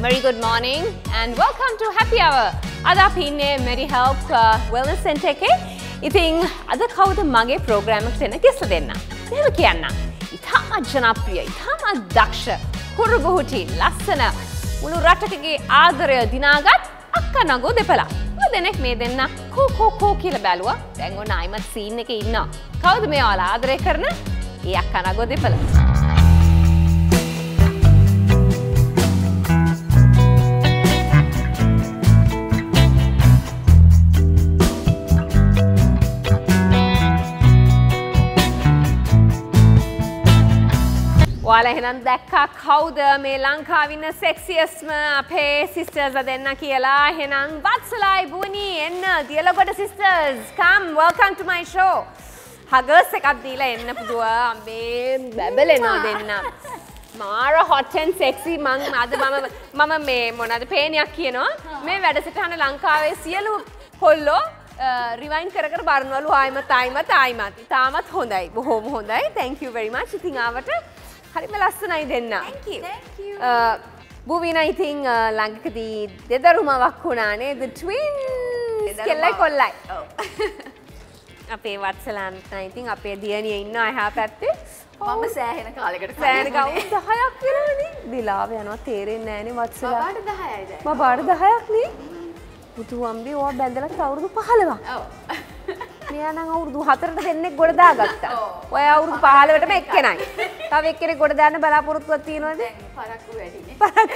Very good morning and welcome to Happy Hour. Ada අපි ඉන්නේ Medi Help Wellness Center එකේ. ඉතින් අද කවුද මගේ ප්‍රෝග්‍රෑම් එකට එන ගෙස්ලා දෙන්න. එහෙම කියන්න. ඉතාමත් ජනප්‍රිය, ඉතාමත් දක්ෂ, කුරුබුහුටි, ලස්සන මුළු රටකගේ ආදරය දිනාගත් අක්කා නගෝ දෙපළ. දෙනෙක් මේ දෙන්න කෝ කියලා බැලුවා. දැන් ඔන්න ආයිමත් සීන් එකේ ඉන්නවා. කවුද මේ ඔයාලා ආදරය කරන? ඒ අක්කා නගෝ දෙපළ. ඔයාලා එහෙනම් දැක්කා කවුද මේ ලංකාවේ ඉන්න සෙක්සියස්ම අපේ සිස්ටර්ස් දෙන්න කියලා. එහෙනම් වත්සලයි බුනි එන්න Diyalagoda sisters come welcome to my show. හගර්ස් එකක් දීලා එන්න පුදුව අම්බේ බැබලෙනවා දෙන්න. මාර hot and sexy අද මම මේ මොනවද පේනියක් කියනවා. මේ වැඩසටහන ලංකාවේ සියලු කොල්ලෝ රිවයින් කර කර බලනවලු ආයිමත්. තාමත් හොඳයි. බොහොම හොඳයි. thank you very much. ඉතින් ආවට හරිම ලස්සනයි දෙන්න. Thank you. බුවිනා ඉතින් ළඟකදී දෙදරුමවක් වුණා නේද? twins කෙල්ලයි කොල්ලයි. ඔව්. අපේ වත්සලන් ඉතින් අපේ දියණිය ඉන්නවා එහා පැත්තේ. මම සෑහෙන කාලයකට සෑහෙන ගවුම් 10ක් වෙනවනේ. දිලාව යනවා තේරෙන්නේ නැහනේ වත්සලා. බබාට 10යි දැන්. බබාට 10ක් නේ. පුතු අම්බේ ඔයා බැඳලා අවුරුදු 15ක්. ඔව්. මෙයා නම් අවුරුදු 4ට දෙන්නෙක් ගොඩ දාගත්තා. ඔය අවුරුදු 15ටම එක්කෙනයි. තව එක්කෙනෙක් ගොඩ දාන්න බලාපොරොත්තුවක් තියෙනවද? පරක්කු වැඩිනේ.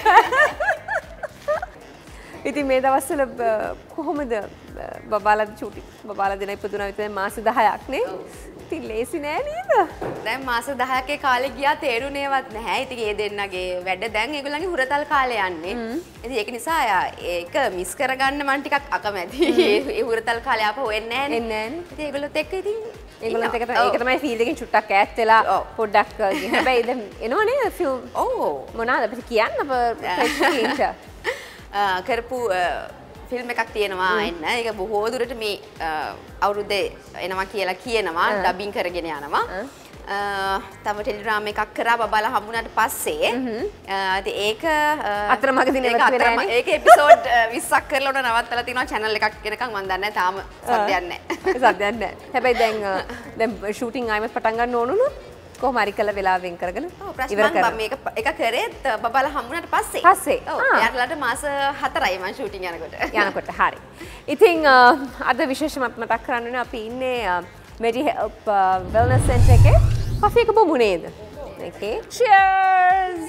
ඉතින් මේ දවස්වල කොහොමද බබාලා චූටි බබාලා දෙන ඉපදුනා විතර මාස 10ක් නේ? ඉතින් ලේසි නෑ නේද? දැන් මාස 10ක කාලේ ගියා තේරුණේවත් නැහැ. ඉතින් ඒ දෙන්නගේ වැඩ දැන් ඒගොල්ලන්ගේ හුරතල් කාලේ යන්නේ. ඉතින් ඒක නිසා ඒක මිස් කරගන්න මම ටිකක් අකමැති. ඒ හුරතල් කාලේ ආපහු එන්නේ නැහැ. එන්නේ නැහැ. ඉතින් ඒගොල්ලොත් එක්ක ඉතින් ඒගොල්ලොත් එක්ක ඒක තමයි ෆීල්ඩ් එකෙන් චුට්ටක් ඈත් වෙලා පොඩ්ඩක් හැබැයි දැන් එනවනේ ෆිල්ම්. ඔව්. මොනවාද අපිට කියන්න ප්‍රේක්ෂකයින්ට? කරපු ෆිල්ම් එකක් තියෙනවා එන්න. ඒක බොහෝ දුරට මේ අවුරුද්දේ එනවා කියලා කියනවා. ඩබින් කරගෙන යනවා. තව ටෙලිග්‍රෑම් එකක් කරා බබාලා හම්බුනාට පස්සේ ඉතින් ඒක අතරමඟදී නේද වෙන්නේ. ඒක එපිසෝඩ් 20ක් කරලා උඩ නවත්තලා තිනවා channel එකක් එනකන් මම දන්නේ නැහැ තාම සද්දයක් නැහැ. සද්දයක් නැහැ. හැබැයි දැන් ෂූටින් ආයෙත් පටන් ගන්න ඕනුණු කොහොම හරි කළ වෙලාව වෙන් කරගෙන ඉවර කරා. මේක එක කරේත් බබාලා හම්බුනාට පස්සේ. ඔව්. යාළුවාට මාස 4යි මම ෂූටින් යනකොට. හරි. ඉතින් අද විශේෂම මතක් කරන්න ඕනේ අපි ඉන්නේ Medi Help Wellness Center එකේ කොෆි එක බොමු නේද? Okay. Cheers.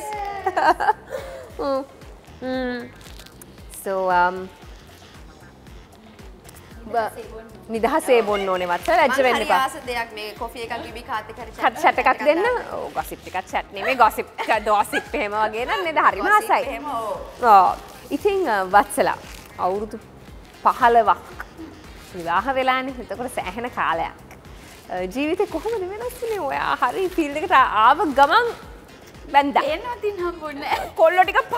So නිදහසේ බොන්න ඕනේ වත්ස ලැජ්ජ වෙන්න එපා. හරි ආස දෙයක් මේ කොෆි එකක් බිබි කාත් එක හරි chat එකක් දෙන්න. ඔව් gossip එකක් chat නෙමෙයි gossip එහෙම වගේ නේද? හරිම ආසයි. එහෙම ඔව්. ඉතින් වත්සලා අවුරුදු 15ක් විවාහ වෙලානේ. එතකොට සෑහෙන කාලයක්. ජීවිතේ කොහොමද වෙනස් වුනේ? ඔයා හරි ෆීල්ඩ් එකට ආව ගමන් බැන්දා. එනවා තින් හම්බුන්නේ නැහැ. කොල්ලෝ ටික පව්.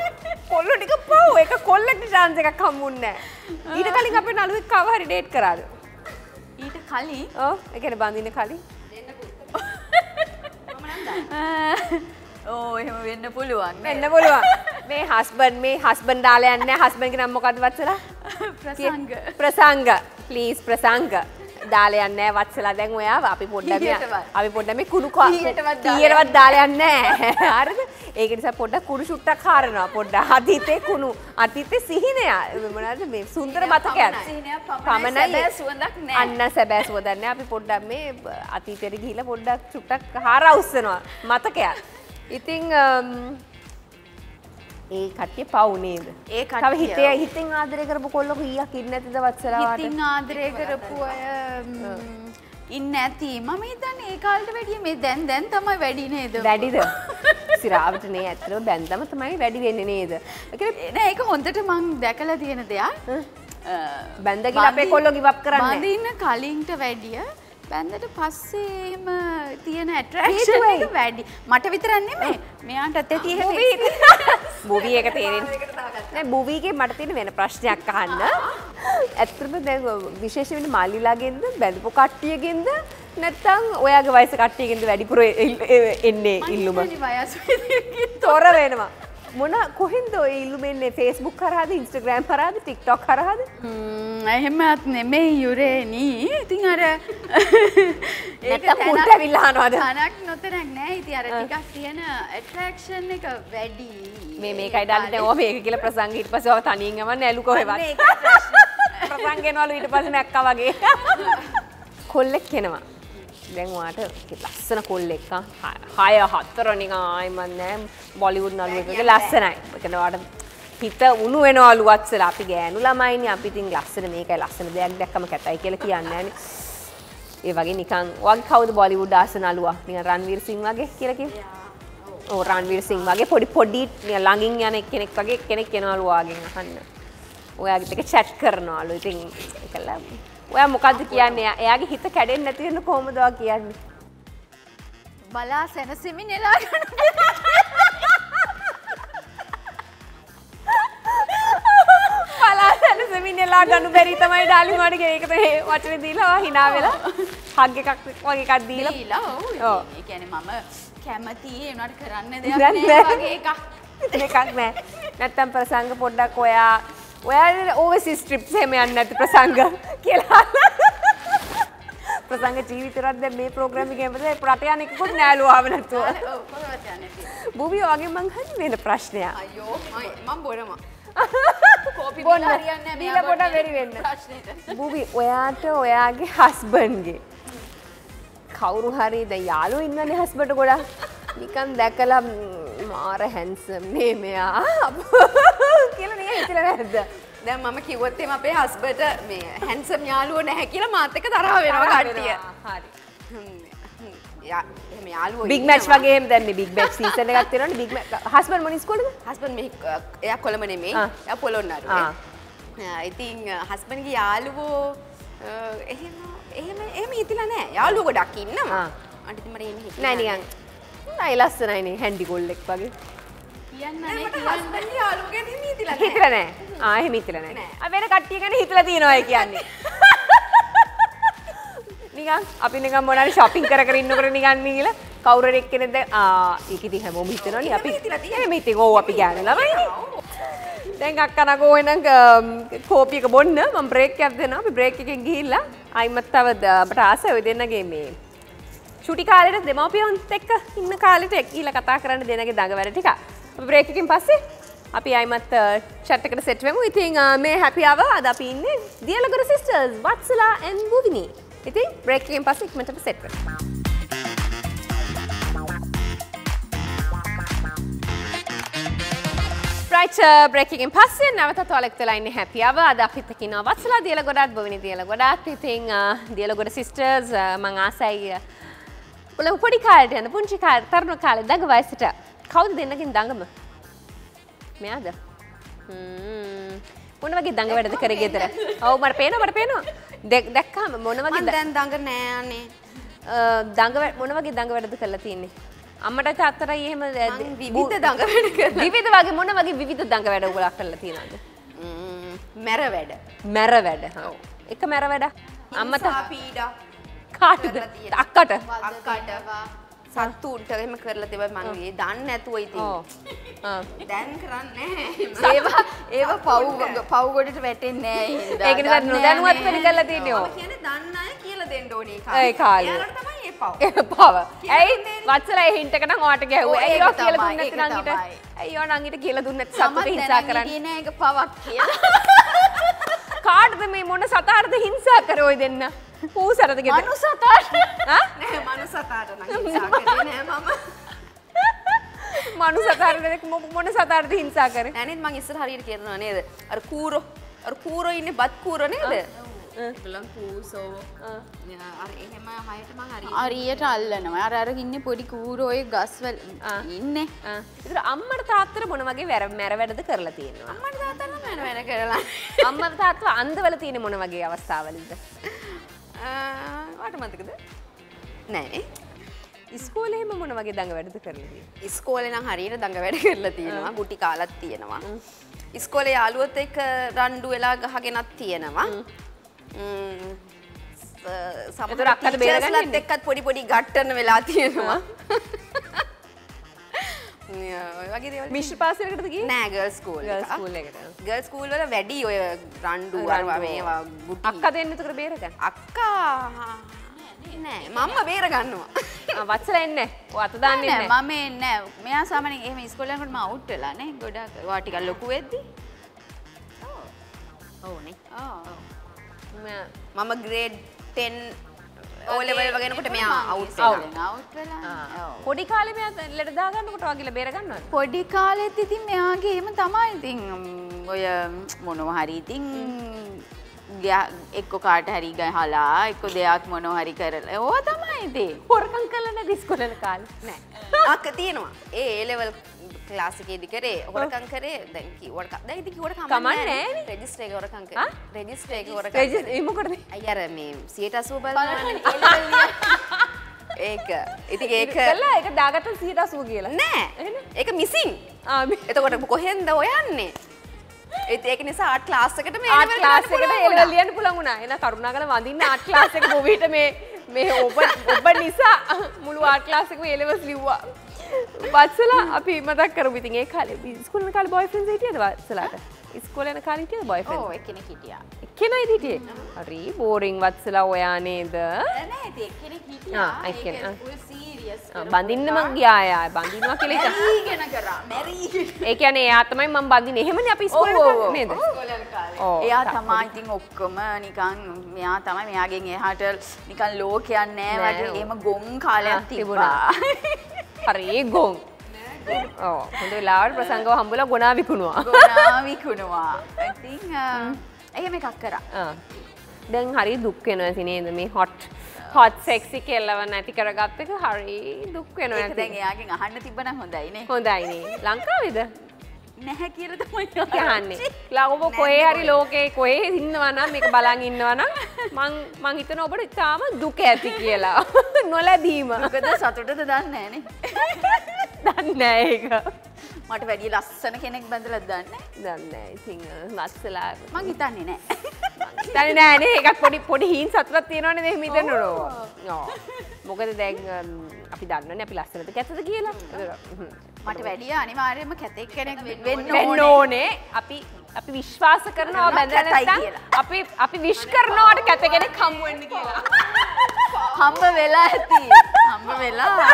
ඒක කොල්ලෙක්ට chance එකක් හම්බුන්නේ නැහැ. ඊට කලින් අපේ නළුවෙක් කව හරි ඩේට් කරාද? ඊට කලින්? ඔව්. ඒ කියන්නේ බඳින්න කලින්. දෙන්න පුළුවන්. මම නම් දන්නවා. ඕ එහෙම වෙන්න පුළුවන්. වෙන්න පුළුවන්. මේ හස්බන්ඩ් දාලා යන්නේ නැහැ. හස්බන්ඩ්ගේ නම මොකද්ද වත්සලා? ප්‍රසංග. ප්ලීස් ප්‍රසංග. දාලා යන්නේ නැහැ වත්සලා. දැන් ඔයාව අපි පොඩ්ඩක් මේ කුණු කීයටවත් දාලා යන්නේ නැහැ. හරිද? ඒක නිසා පොඩ්ඩක් කුණු ෂුට්ටක් හරනවා. පොඩ්ඩක් අතීතේ සිහිනය මොනවාද මේ සුන්දර මතකයක්. පමණයි සැබෑ සුවඳක් නැහැ. අන්න සැබෑ සුවඳක් නැහැ. අපි පොඩ්ඩක් මේ අතීතයට ගිහිල්ලා පොඩ්ඩක් ෂුට්ටක් හරවුස්සනවා මතකයක්. ඉතින් ඒ කට්ටිය පව් නේද? ඒ කට්ටිය හිතෙන් ආදරය කරපු කොල්ලෝ කීයක් ඉන්නේ නැතිද වත්සලා වාට? හිතින් ආදරය කරපු අය ඉන්නේ නැති. මම හිතන්නේ ඒ කාලේට වැඩිය මේ දැන් තමයි වැඩි නේද? වැඩිද? සිරාවට නේ ඇත්තටම බැන්දම තමයි වැඩි වෙන්නේ නේද? ඒ කියන්නේ නෑ ඒක හොඳට මං දැකලා තියෙන දෙයක්. බැන්ද කියලා අපේ කොල්ලෝ ගිව් අප් කරන්නේ. බඳින්න කලින්ට වැඩිය බැන්දට පස්සේ එහෙම තියෙන ඇට්‍රැක්ෂන් එක වැඩි. මට විතරක් නෙමෙයි. මෙයාටත් ඇති එහෙම. මූවි එක තේරෙන්නේ. නෑ මූවි එකේ මට තියෙන වෙන ප්‍රශ්නයක් අහන්න. ඇත්තටම දැන් විශේෂයෙන්ම මාලිලාගෙන්ද බැඳපු කට්ටියගෙන්ද නැත්නම් ඔයාගේ වයස කට්ටියගෙන්ද වැඩිපුර එන්නේ ඉල්ලුම? මම වයස තොර වෙනවා. මොන කොහෙන්ද ඔය ඉල්ලුම එන්නේ? Facebook කරාද, Instagram කරාද, TikTok කරාද? එහෙමත් නෙමෙයි යුරේනි. ඉතින් අර නැත්තම් මුට ඇවිල්ලා අහනවද? තනක් නොතරක් නෑ. ඉතින් අර ටිකක් තියෙන ඇට්‍රැක්ෂන් එක වැඩි. මේකයි ඩාලි දැන් ඔය මේක කියලා ප්‍රසංග ඊට පස්සේ ඔය තනියෙන් යවන්නේ ඇලු කොහෙවත්. ප්‍රසංග එනවලු ඊට පස්සේ මැක්කා වගේ. කොල්ලෙක් එනවා. දැන් ඔයාට ලස්සන කොල්ලෙක් 6-4 නිකන් ආයිමත් නෑ බොලිවුඩ් නළුවෙක්ගේ ලස්සනයි. ඒකන ඔයාට හිත උණු වෙනවලු වත්සලා අපි ගෑනු ළමයිනේ අපි ඉතින් ලස්සන මේකයි ලස්සන දෙයක් දැක්කම කැතයි කියලා කියන්නේ නෑනේ. ඒ වගේ නිකන් වගේ කවුද බොලිවුඩ් ආස නළුවා? නිකන් රන්වීර් සිං වගේ කියලා කිව්වේ. ඔව් රන්වීර් සිං වගේ පොඩි ළඟින් යන කෙනෙක් වගේ කෙනෙක් එනවලු වාගෙන් අහන්න. ඔයාගෙත් එක chat කරනවලු. ඉතින් ඒකලා ඔයා මොකද්ද කියන්නේ? එයාගේ හිත කැඩෙන්නේ නැති වෙන කොහොමද ඔයා කියන්නේ? බලා සැනසෙමින් එලා ගන්න. බලා සැනසෙමින් එලා ගන්න බැරි තමයි ඩාලි මට ඒක තමයි වචනේ දීලා hina වෙලා හග් එකක් වගේ එකක් දීලා. ඔව්. ඒ කියන්නේ මම කැමති ඒ උනාට කරන්න දෙයක් නෑ වගේ එකක්. එකක් නෑ. නැත්තම් ප්‍රසංග පොඩ්ඩක් ඔයාලා ඕවර්සීස් ට්‍රිප්ස් එහෙම යන්නේ නැති ප්‍රසංග කියලා. ප්‍රසංග ජීවිතරත් දැන් මේ ප්‍රෝග්‍රෑම් එකේ හැමදේ රට යන එකකුත් නෑලු ආව නැතුව. ඔව් කොහොමද යන්නේ? බුබි වගේ මං හරි වෙන ප්‍රශ්නයක්. අයියෝ මම බොනවා. කෝපි බොන්න බීලා හරියන්නේ නෑ බීලා පොඩ වෙරි වෙන්න. ප්‍රශ්නෙට. බුබි ඔයාට ඔයාගේ හස්බන්ඩ්ගේ කවුරු හරි දැන් යාළුවෝ ඉන්නනේ හස්බන්ඩ් ගොඩක්. නිකන් දැකලා මාර හැන්සම් නේ මෙයා කියලා නිකන් හිතලා නැද්ද? දැන් මම කිව්වොත් එහෙම අපේ හස්බන්ඩ් මේ හැන්සම් යාළුවෝ නැහැ කියලා මාත් එක්ක තරහ වෙනවා කට්ටිය. හරි. එහෙම යාළුවෝ බිග් මැච් වගේ එහෙම දැන් මේ බිග් මැච් සීසන් එකක් තියෙනවනේ බිග් මැච් හස්බන්ඩ් මොන ඉස්කෝලේද? හස්බන්ඩ් මේ එයා කොළඹ නෙමෙයි. එයා පොළොන්නරුවේ. ඉතින් හස්බන්ඩ්ගේ යාළුවෝ එහෙම හිතලා නැහැ. යාළුවෝ ගොඩක් ඉන්නවා. අන්ට ඉතින් මට එහෙම හිතලා නෑ නිකන් නයි ලස්සනයිනේ හැන්ඩි කොල්ලෙක් වගේ. කියන්න නේ හස්බන්ඩ්ගේ යාළුවෝ ගැන එහෙම හිතලා නැහැ. හිතලා නෑ. එහෙම හිතලා නෑ. වෙන කට්ටිය ගැන හිතලා තියෙනවා ඒ කියන්නේ. නිකන් අපි නිකන් මොනාරි shopping කර ඉන්නකොට නිකන් ගිහලා කවුරු හරි එක්කෙනෙක් දැන් ඒක ඉතින් හැමෝම හිතනවනේ අපි එහෙම ඉතින් ඕව අපි ගෑනු ළමයිනේ. දැන් අක්කා නගෝ එනං කෝපි එක බොන්න මම බ්‍රේක් එකක් දෙනවා. අපි බ්‍රේක් එකෙන් ගිහිල්ලා ආයිමත් තව අපට ආසයි ඔය දෙන්නගේ මේ චුටි කාලේට දෙමව්පියොන්ත් එක්ක ඉන්න කාලෙට ගිහිල්ලා කතා කරන්න දෙනගේ දඟවැඩ ටික. අපි බ්‍රේක් එකකින් පස්සේ අපි ආයිමත් chat එකට සෙට් වෙමු. ඉතින් මේ happy hour අද අපි ඉන්නේ දියලගොඩ sisters වත්සලා and බුවිනි. ඉතින් බ්‍රේක් එකෙන් පස්සේ ඉක්මනට සෙට් වෙමු. right break එකෙන් පස්සේ නැවතත් ඔයාලට වෙලා ඉන්නේ happy hour. අද අපිත් එක්ක ඉන්නවා වත්සලා දියලගොඩත් බුවිනි දියලගොඩත්. ඉතින් දියලගොඩ sisters මං ආසයි ඔලු පොඩි කාලේට යන පුංචි කාලේ තරුණ කාලේ දඟ වයසට කවුද දෙන්නකින් දඟම? මෙයාද? මොන වගේ දඟ වැඩද කරේ ගෙදර? ඔව් මට පේනවා. දැක්කාම මොන වගේ දැන් දඟ නෑ අනේ. මොන වගේ දඟ වැඩද කරලා තියෙන්නේ? අම්මට තාත්තටයි එහෙම විවිධ දඟ වැඩ කරලා. විවිධ වගේ මොන වගේ විවිධ දඟ වැඩ ඔයගොල්ලෝ කරලා තියෙනවද? මැර වැඩ. මැර වැඩ. ඔව්. එක මැර වැඩ. අම්මට පීඩා කාටද? අක්කට. සත්තුන්ට එහෙම කරලා තිබ්බ මං ඒ දන්නේ නැතුව ඉතින්. දැන් කරන්නේ ඒවා පව් ගොඩට වැටෙන්නේ නැහැ ඒ ඒක නිසා නොදැනුවත් වෙන කරලා තියෙන්නේ ඔය. කියන්නේ දන්න අය කියලා දෙන්න ඕනේ ඒ කාලේ. ඒකට තමයි ඒ පව්. ඒ පව. ඇයි වත්සලා ඒ හින්ට් එක නම් ඔයාට ගැහුවා. ඇයි ඔයා කියලා දුන්නේ නැති නම් ඊට? ඇයි ඔයා නම් ඊට කියලා දුන්නේ නැති සතුට හිංසා කරන්නේ? මම දැන් ඒක පවක් කියලා. කාටද මේ මොන සතාටද හිංසා කරේ ඔය දෙන්න? ඌසරද ගෙදර? මනු සතාට. නෑ මනු සතාට නම් හිංසා කරේ නෑ මම. මනු සතාටද මොන සතාටද හිංසා කරේ? නෑ නේද මං ඉස්සර හරියට කියනවා නේද? අර කූරෝ ඉන්නේ බත් කූරෝ නේද? බලන් කූසෝ. අර එහෙම හයට මං හරියට අල්ලනවා. අර ඉන්නේ පොඩි කූරෝ ඒ ගස්වල ඉන්නේ. ඒතර අම්මට තාත්තට මොන වගේ මැර වැඩද කරලා තියෙනවා? අම්මට තාත්තට නම් මැර වැඩ කරලා. අම්මට තාත්තව අන්දවල තියෙන මොන වගේ අවස්ථාවලද? වාට මතකද? නෑ. ඉස්කෝලේම මොන වගේ දඟ වැඩද කරලා තියෙන්නේ? ඉස්කෝලේ නම් හරියට දඟ වැඩ කරලා තියෙනවා. ගුටි කාලක් තියෙනවා. ඉස්කෝලේ යාළුවොත් එක්ක රණ්ඩු වෙලා ගහගෙනත් තියෙනවා. සමහර ටීචර්ස්ලත් එක්කත් පොඩි ගැට්ටන වෙලා තියෙනවා. ඔය වගේ දේවල්. මිශ්‍ර පාසලකටද ගියේ? නෑ ගර්ල්ස් ස්කූල් එක. ගර්ල්ස් ස්කූල් එකට. ගර්ල්ස් ස්කූල් වල වැඩි ඔය රණ්ඩු අරවා මේවා ගුටි. අක්කා දෙන්න එතකොට බේරගන්න. අක්කා නෑ මම්ම බේර ගන්නවා. වත්සලා එන්නේ නැහැ. ඔය අත දාන්නේ නැහැ. මම එන්නේ නැහැ. මෙයා සාමාන්‍යයෙන් එහෙම ඉස්කෝලේ යනකොට මම අවුට් වෙලා නේ. ගොඩක් ඔයා ටිකක් ලොකු වෙද්දි. ඕනේ. මම මම ග්‍රේඩ් 10 O level වගේනකොට මෙයා අවුට් වෙලා. අවුට් වෙලා. පොඩි කාලේ මෙයා ලෙඩ දාගන්නකොට වගේලා බේර ගන්නවද? පොඩි කාලෙත් ඉතින් මෙයාගේ එහෙම තමයි ඉතින් ඔය මොනවා හරි ඉතින් එක්ක කාට හරි ගහලා එක්ක දෙයක් මොනවා හරි කරලා ඕවා තමයි ඉතින්. හොරකම් කළා නැද ඉස්කෝලේ කාලේ? නෑ. අක්ක තියෙනවා. ඒ A level ක්ලාස් එකේදී කරේ හොරකම් කරේ දැන් කිව්වට දැන් ඉතින් කිව්වට කමක් නෑ. රෙජිස්ටර් එක හොරකම් කරේ. රෙජිස්ටර් එක හොරකම්. රෙජිස්ටර් ඒ මොකටද? අය අර මේ 180 බලන්න ඒක ඉතින් ඒක කළා ඒක දාගත්ත 180 කියලා. නෑ. ඒක මිසින්. එතකොට කොහෙන්ද හොයන්නේ? ඒක නිසා ආර්ට් ක්ලාස් එකට මේ ආර්ට් ක්ලාස් එකට එළවල ලියන්න පුළුවන් වුණා. එහෙනම් කරුණාකරලා වඳින්න ආර්ට් ක්ලාස් එක මොවිට මේ ඔබ නිසා මුළු ආර්ට් ක්ලාස් එකම එළවස් ලිව්වා. වත්සලා අපි මතක් කරමු ඉතින් ඒ කාලේ ඉස්කෝලේ යන කාලේ බොයිෆ්‍රෙන්ඩ්ස් හිටියද වත්සලාට? ඉස්කෝලේ යන කාලේ හිටියද බොයිෆ්‍රෙන්ඩ්ස්? ඔව් එක්කෙනෙක් හිටියා. එක්කෙනයිද හිටියේ? හරි බෝරින් වත්සලා ඔයා නේද? නෑ ඉතින් එක්කෙනෙක් හිටියා. එක්කෙනෙක්. ඒක ෆුල් සීරියස්. බඳින්න මං ගියා යා බඳිනවා කියලා හිතා. මැරීගෙන කරා. මැරීගෙන. ඒ කියන්නේ එයා තමයි මම බඳින්නේ. එහෙමනේ අපි ඉස්කෝලේ නේද? ඉස්කෝලේ යන කාලේ. එයා තමයි ඉතින් ඔක්කොම නිකන් මෙයා තමයි මෙයාගෙන් එහාට නිකන් ලෝකයක් නෑ වගේ එහෙම ගොන් කාලයක් තිබුණා. හරි ගොන්. ඔව් හොඳ වෙලාවට ප්‍රසංගව හම්බුලා ගොනා විකුණුවා. ගොනා විකුණුවා. ඉතින් එහෙම එකක් කරා. දැන් හරි දුක් වෙනවා ඉතින් නේද මේ හොට් සෙක්සි කෙල්ලව නැති කරගත්ත එක හරි දුක් වෙනවා. ඒක දැන් එයාගෙන් අහන්න තිබ්බනම් හොඳයි නේ. හොඳයි නේ. ලංකාවේද? නැහැ කියලා තමයි කියන්නේ. ලව්ව කොහේ හරි ලෝකේ කොහේ ඉන්නවා නම් මේක බලන් ඉන්නවා නම් මං හිතනවා ඔබට ඉතාම දුක ඇති කියලා. නොලැබීම. මොකද සතුටද දන්නේ නැහැ නේ. දන්නේ නැහැ ඒක. මට වැඩි ලස්සන කෙනෙක් බඳලා දන්නේ දන්නේ නැහැ. ඉතින් මස්සලා මං හිතන්නේ නැහැ. හිතන්නේ නැහැ නේ. ඒකත් පොඩි හීන් සතුටක් තියෙනවනේ එහෙම හිතන්න ඕන. ඔව්. මොකද දැන් අපි දන්නවනේ අපි ලස්සනද කැතද කියලා. මට වැඩිය අනිවාර්යයෙන්ම කැතෙක් කෙනෙක් වෙන්න ඕනේ. අපි විශ්වාස කරනවා බැඳලා නැත්නම් අපි විශ් කරනවාට කැත කෙනෙක් හම්බ වෙන්න කියලා. හම්බ වෙලා ඇති. හම්බ වෙලා.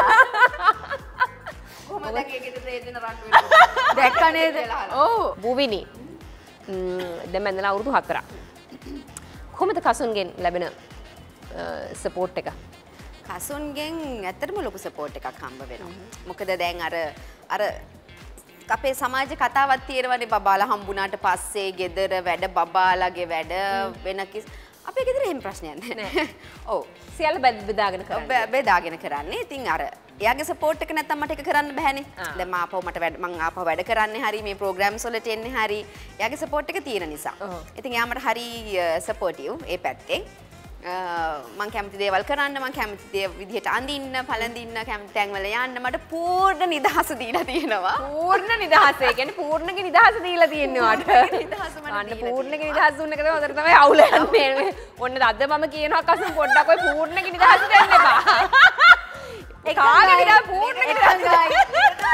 කොහොමද ඒකෙද ප්‍රේතන රණ්ඩු වෙන්නේ? දැක්ක නේද? ඔව්. බුවිනි. දැන් මන්දලා අවුරුදු 4ක්. කොහොමද කසුන්ගෙන් ලැබෙන සපෝට් එක? කසුන්ගෙන් ඇත්තටම ලොකු සපෝට් එකක් හම්බ වෙනවා. මොකද දැන් අර අපේ සමාජ කතාවක් තියෙනවනේ බබාලා හම්බුණාට පස්සේ ගෙදර වැඩ බබාලාගේ වැඩ වෙන අපේ ගෙදර එහෙම ප්‍රශ්නයක් නැහැ. ඔව්. සියල්ල බෙදාගෙන කරන්නේ. බෙදාගෙන කරන්නේ. ඉතින් අර එයාගේ සපෝට් එක නැත්තම් මට ඒක කරන්න බෑනේ. දැන් මම ආපහු වැඩ කරන්නේ හරි මේ ප්‍රෝග්‍රෑම්ස් වලට එන්නේ හරි එයාගේ සපෝට් එක තියෙන නිසා. ඉතින් එයා මට හරි සපෝටිව් ඒ පැත්තෙන්. මං කැමති දේවල් කරන්න මං කැමති දේ විදිහට අඳින්න පළඳින්න කැමති තැන්වල යන්න මට පූර්ණ නිදහස දීලා තියෙනවා. පූර්ණ නිදහස. ඒ කියන්නේ පූර්ණගේ නිදහස දීලා තියෙනවා වට. අන්න පූර්ණගේ නිදහස දුන්න එක තමයි උදේට තමයි අවුල යන්නේ. ඔන්න අද මම කියනවා කසුන් පොඩ්ඩක් ඔය පූර්ණගේ නිදහස දෙන්න එපා. ඒ කාගේ නිදහස පූර්ණගේ නිදහස.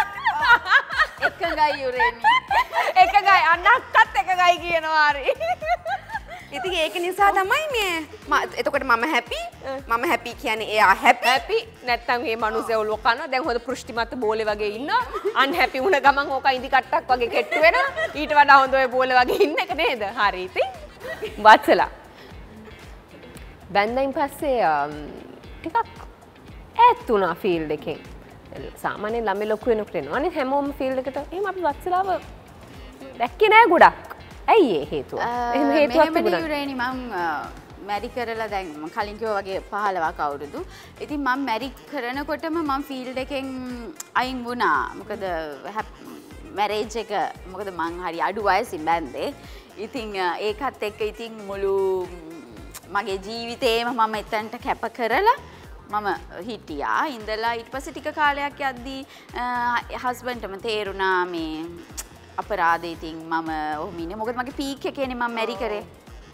එකගයි යුරේනි. එකගයි අන්නක්කත් එකගයි කියනවා හරි. ඉතින් ඒක නිසා තමයි මේ එතකොට මම හැපි කියන්නේ එයා හැපි නැත්තම් මේ මිනිස්සු ඔලුව කනවා දැන් හොඳ පෘෂ්ටිමත් බෝලේ වගේ ඉන්නවා අන්හැපි වුණ ගමන් ඕක ඉදි කට්ටක් වගේ කෙට්ටු වෙනවා ඊට වඩා හොඳ ඔය බෝලේ වගේ ඉන්න එක නේද හරි ඉතින් වත්සලා බැන්දයින් පස්සේ ටිකක් ඈත් වුණා ෆීල්ඩ් එකෙන් සාමාන්‍යයෙන් ළමයි ලොකු වෙනකොට එනවා අනේ හැමෝම ෆීල්ඩ් එකට එහෙම අපි වත්සලාව දැක්කේ නෑ ගොඩක් ඇයි ඒ හේතුව? එහෙම හේතුවක් තිබුණා. යුරේනි මම මැරි කරලා දැන් මම කලින් කිව්වා වගේ 15ක අවුරුදු. ඉතින් මම මැරි කරනකොටම මම ෆීල්ඩ් එකෙන් අයින් වුණා. මොකද මැරේජ් එක මොකද මං හරි අඩු වයසින් බැන්දේ. ඉතින් ඒකත් එක්ක ඉතින් මුළු මගේ ජීවිතේම මම එතනට කැප කරලා මම හිටියා. ඉඳලා ඊට පස්සේ ටික කාලයක් යද්දී හස්බන්ඩ්ටම තේරුණා මේ අපරාධ ඉතින් මම ඔහොම ඉන්නේ. මොකද මගේ පීක් එකේනේ මම මැරි කරේ.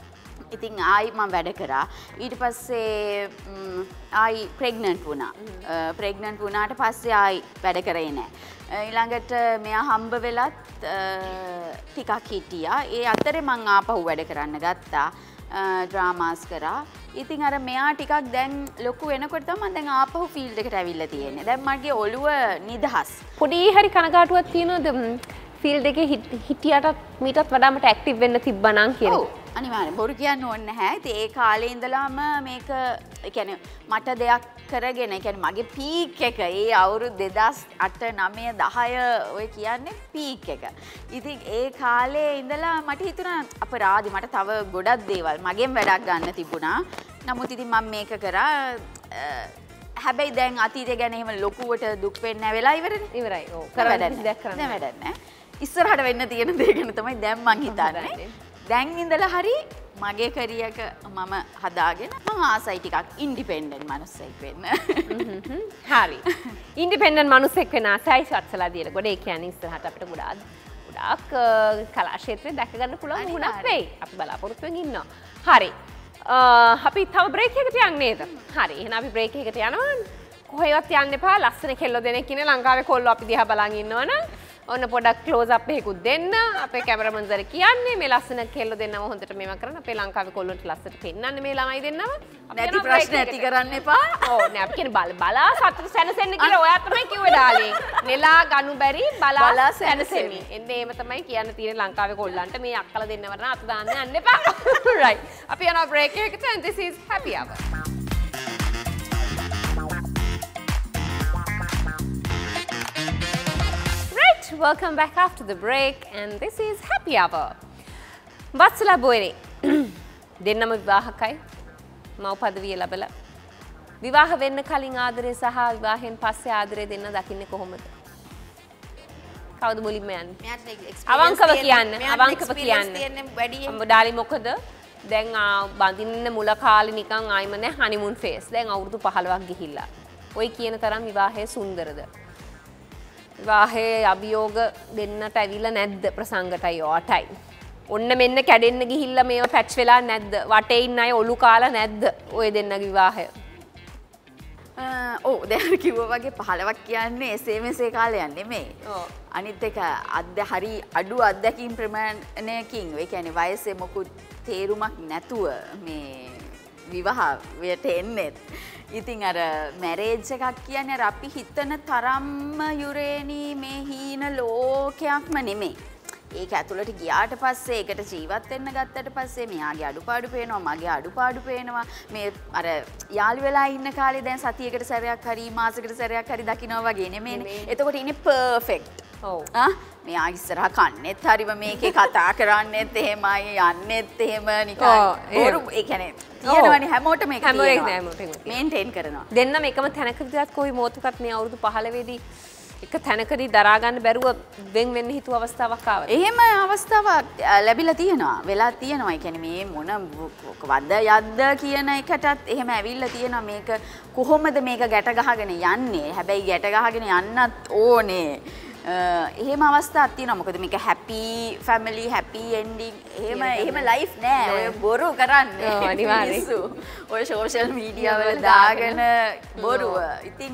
ඉතින් ආයි මම වැඩ කරා. ඊට පස්සේ ආයි ප්‍රෙග්නන්ට් වුණා. ප්‍රෙග්නන්ට් වුණාට පස්සේ ආයි වැඩ කරේ නැහැ. ඊළඟට මෙයා හම්බ වෙලත් ටිකක් හිටියා. ඒ අතරේ මං ආපහු වැඩ කරන්න ගත්තා. ඩ්‍රාමාස් කරා. ඉතින් අර මෙයා ටිකක් දැන් ලොකු වෙනකොට තමයි මම දැන් ආපහු ෆීල්ඩ් එකට ඇවිල්ලා තියෙන්නේ. දැන් මගේ ඔළුව නිදහස්. පොඩි හරි කනගාටුවක් තියෙනවද ෆීල්ඩ් එකේ හිටියටත් මීටත් වඩා මට ඇක්ටිව් වෙන්න තිබ්බා නම් කියන එක? අනිවාර්යෙන් බොරු කියන්න ඕනේ නැහැ. ඉතින් ඒ කාලේ ඉඳලාම මේක ඒ කියන්නේ මට දෙයක් කරගෙන ඒ කියන්නේ මගේ පීක් එක ඒ අවුරුදු 2008 9 10 ඔය කියන්නේ පීක් එක. ඉතින් ඒ කාලේ ඉඳලා මට හිතුණා අපරාධි මට තව ගොඩක් දේවල් මගෙන් වැඩක් ගන්න තිබුණා. නමුත් ඉතින් මම මේක කරා. හැබැයි දැන් අතීතය ගැන එහෙම ලොකුවට දුක් වෙන්න වෙලා ඉවරනේ. ඉවරයි. ඔව්. කරවැඩක් දෙයක් කරන්න. දැන් වැඩක් නැහැ. ඉස්සරහට වෙන්න තියෙන දේ ගැන තමයි දැන් මං හිතන්නේ. දැන් ඉඳලා හරි මගේ කරියක මම හදාගෙන මම ආසයි ටිකක් ඉන්ඩිපෙන්ඩන්ට් මනුස්සයෙක් වෙන්න. හරි. ඉන්ඩිපෙන්ඩන්ට් මනුස්සයෙක් වෙන්න ආසයි වත්සලා දියල ගොඩ. ඒ කියන්නේ ඉස්සරහට අපිට ගොඩාක් කලා ක්ෂේත්‍රේ දැක ගන්න පුළුවන් වුණක් වෙයි. අපි බලාපොරොත්තු වෙමින් ඉන්නවා. හරි. අපි තව බ්‍රේක් එකකට යන්නේ නේද? හරි. එහෙනම් අපි බ්‍රේක් එකකට යනවා. කොහෙවත් යන්න එපා. ලස්සන කෙල්ලෝ දෙනෙක් ඉන්නේ ලංකාවේ කොල්ලෝ අපි දිහා බලන් ඉන්නවනේ. ඔන්න පොඩක් ක්ලෝස් අප් එකකුත් දෙන්න. අපේ කැමරාමන්සර් කියන්නේ මේ ලස්සන කෙල්ලෝ දෙන්නම හොඳට මේව කරන අපේ ලංකාවේ කොල්ලොන්ට ලස්සට පෙන්නන්න මේ ළමයි දෙන්නම. නැති ප්‍රශ්න ඇති කරන්න එපා. ඔව් නෑ අපි කියන්නේ බලා සතුට සැනසෙන්න කියලා ඔයා තමයි කිව්වේ ඩාලින්. නෙලා ගනු බැරි බලා සැනසෙමි. එන්නේ එහෙම තමයි කියන්න තියෙන ලංකාවේ කොල්ලන්ට මේ අක්කලා දෙන්නව නම් අත දාන්න යන්න එපා. right. අපි යනවා බ්‍රේක් එකකට and this is happy hour. Welcome back after the break and this is happy hour. Vatsala බොයනේ දෙන්නම විවාහකයි මව් පදවිය ලැබලා විවාහ වෙන්න කලින් ආදරේ සහ විවාහයෙන් පස්සේ ආදරේ දෙන්න දකින්නේ කොහොමද? කවුද මුලින්ම යන්නේ? අවංකව කියන්න. ඩාලි මොකද? දැන් බඳින්න මුල කාලේ නිකන් ආයිම නැහැ හනිමුන් ෆේස්. දැන් අවුරුදු 15ක් ගිහිල්ලා. ඔය කියන තරම් විවාහය සුන්දරද? විවාහයේ අභියෝග දෙන්නට ඇවිල්ලා නැද්ද ප්‍රසංගටයි ඔයටයි? ඔන්න මෙන්න කැඩෙන්න ගිහිල්ලා මේව පැච් වෙලා නැද්ද? වටේ ඉන්න අය ඔලු කාලා නැද්ද? ඔය දෙන්නගේ විවාහය. ඔව් දැන් කිව්වා වගේ 15ක් කියන්නේ එසේ මෙසේ කාලයක් නෙමෙයි. අනිත් එක හරි අඩු අත්දැකීම් ප්‍රමාණයකින් ඒ කියන්නේ වයසේ මොකුත් තේරුමක් නැතුව මේ විවාහයට එන්නේ. ඉතින් අර මැරේජ් එකක් කියන්නේ අර අපි හිතන තරම්ම යුරේනී මේ හීන ලෝකයක්ම නෙමෙයි. ඒක ඇතුළට ගියාට පස්සේ ඒකට ජීවත් වෙන්න ගත්තට පස්සේ මෙයාගේ අඩුපාඩු පේනවා මගේ අඩුපාඩු පේනවා මේ අර යාළු වෙලා ඉන්න කාලේ දැන් සතියකට සැරයක් හරි මාසෙකට සැරයක් හරි දකින්නවා වගේ නෙමෙයිනේ. එතකොට ඉන්නේ පර්ෆෙක්ට්. ඔව්. මෙයා ඉස්සරහා කන්නේත් හරිම මේකේ කතා කරන්නේත් එහෙමයි යන්නේත් එහෙම නිකන් බොරු ඒ කියන්නේ තියෙනවනේ හැමෝටම මේක තියෙනවා. මේන්ටේන් කරනවා. දෙන්නම එකම තැනකදීවත් කොයි මොහොතකත් මේ අවුරුදු 15 දී එක තැනකදී දරා ගන්න බැරුව වෙන් වෙන්න හිතුව අවස්ථාවක් ආවද? එහෙම අවස්ථාවක් ලැබිලා තියෙනවා. වෙලා තියෙනවා. ඒ කියන්නේ මේ මොන වද යද්ද කියන එකටත් එහෙම ඇවිල්ලා තියෙනවා. මේක කොහොමද මේක ගැට ගහගෙන යන්නේ? හැබැයි ගැට ගහගෙන යන්නත් ඕනේ. එහෙම අවස්ථාවක් තියෙනවා. මොකද මේක හැපි ෆැමිලි හැපි එන්ඩින් එහෙම ලයිෆ් නෑ. ඔය බොරු කරන්නේ. ඔව් අනිවාර්යයෙන්. ඔය සෝෂල් මීඩියා වල දාගෙන බොරුව. ඉතින්